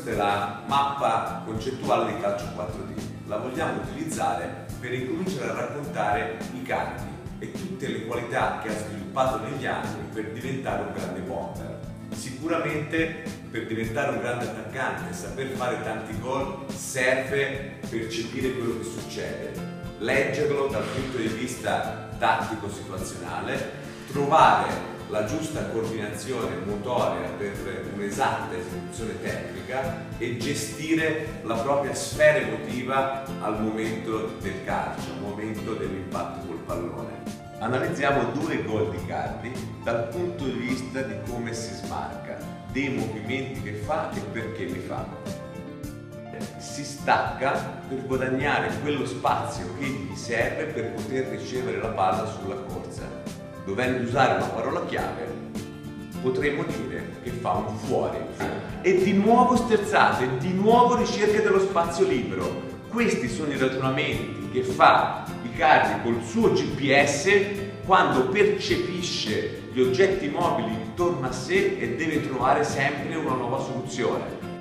Questa è la mappa concettuale di calcio 4D. La vogliamo utilizzare per incominciare a raccontare Icardi e tutte le qualità che ha sviluppato negli anni per diventare un grande bomber. Sicuramente per diventare un grande attaccante, saper fare tanti gol serve percepire quello che succede, leggerlo dal punto di vista tattico-situazionale, trovare la giusta coordinazione motoria per un'esatta esecuzione tecnica e gestire la propria sfera emotiva al momento del calcio, al momento dell'impatto col pallone. Analizziamo due gol di Icardi dal punto di vista di come si smarca, dei movimenti che fa e perché li fa. Si stacca per guadagnare quello spazio che gli serve per poter ricevere la palla sulla corsa. Dovendo usare una parola chiave, potremmo dire che fa un fuori. E di nuovo sterzate, di nuovo ricerca dello spazio libero. Questi sono i ragionamenti che fa Icardi col suo GPS quando percepisce gli oggetti mobili intorno a sé e deve trovare sempre una nuova soluzione.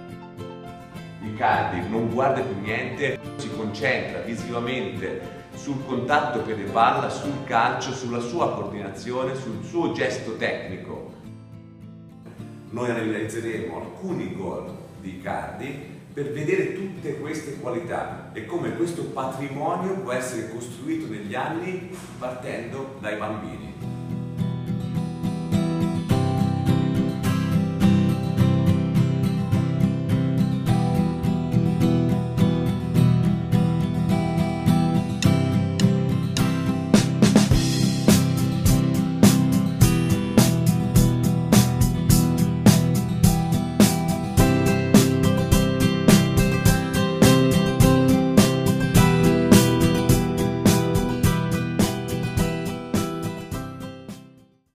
Icardi non guarda più niente, si concentra visivamente sul contatto piede-palla, sul calcio, sulla sua coordinazione, sul suo gesto tecnico. Noi analizzeremo alcuni gol di Icardi per vedere tutte queste qualità e come questo patrimonio può essere costruito negli anni partendo dai bambini.